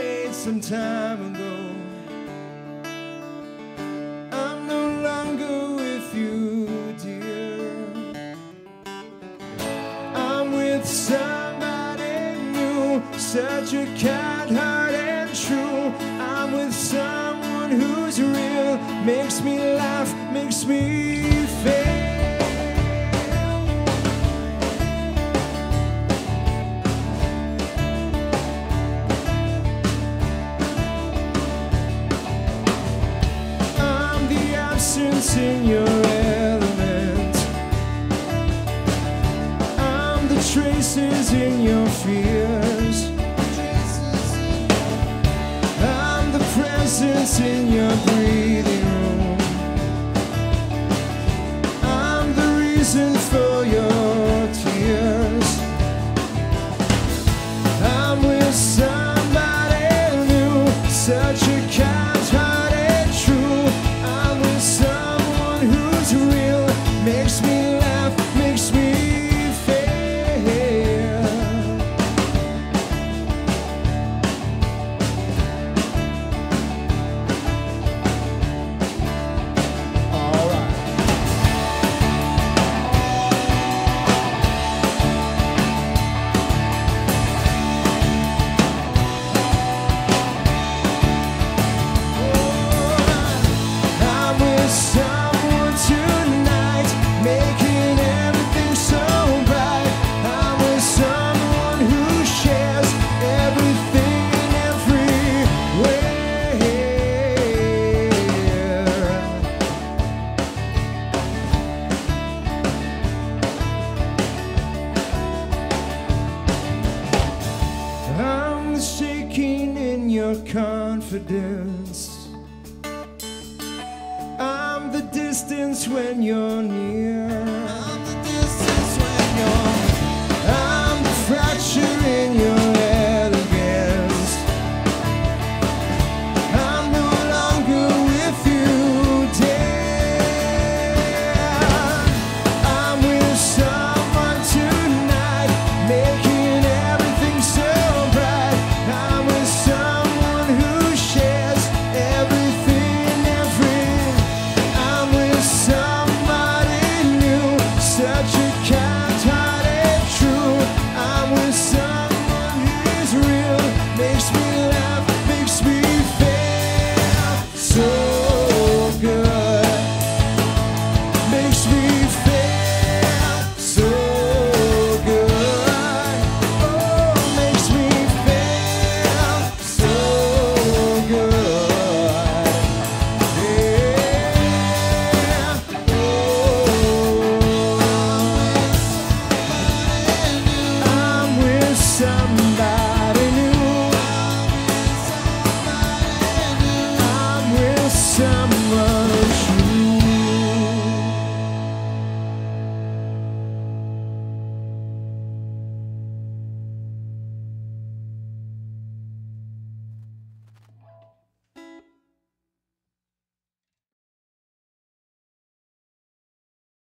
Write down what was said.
made some time ago. I'm no longer with you, dear. I'm with somebody new, such a kind heart and true. I'm with someone who's real, makes me laugh, makes me feel. In your element, I'm the traces in your fears. I'm the presence in your breathing room. I'm the reason for your tears. I'm with somebody new, such a kind heart and true. I'm with someone who's real, makes me laugh, makes me feel. All right. I'm with someone tonight, making everything so bright. I'm with someone who shares everything in every way. I'm the shaking in your confidence. I'm the distance when you're near. I'm the distance when you're